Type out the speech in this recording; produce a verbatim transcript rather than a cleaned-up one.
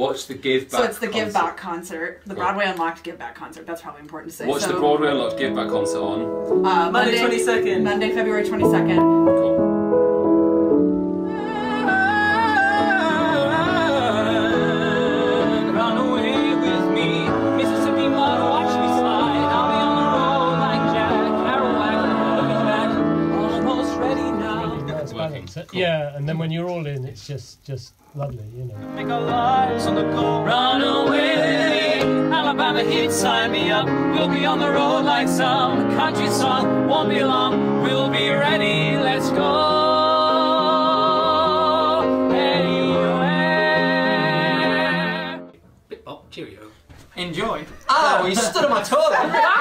Watch the Give Back So it's the concert. Give Back concert, the Broadway Unlocked Give Back concert. That's probably important to say. Watch so, the Broadway Unlocked Give Back concert on uh, Monday twenty-second. Monday, February twenty-second. Cool. Run away with me, Mississippi mud, watch me slide. I'll be on the road like Jack Kerouac, looking back, almost ready now. Nice balance. Yeah, and then when you're all in, it's just just lovely, you know. Make our lives on the go. Run away with me, Alabama heat, sign me up. We'll be on the road like some country song. Won't be long, we'll be ready. Let's go. Anywhere. Oh, cheerio. Enjoy. Oh, you stood on my toe then.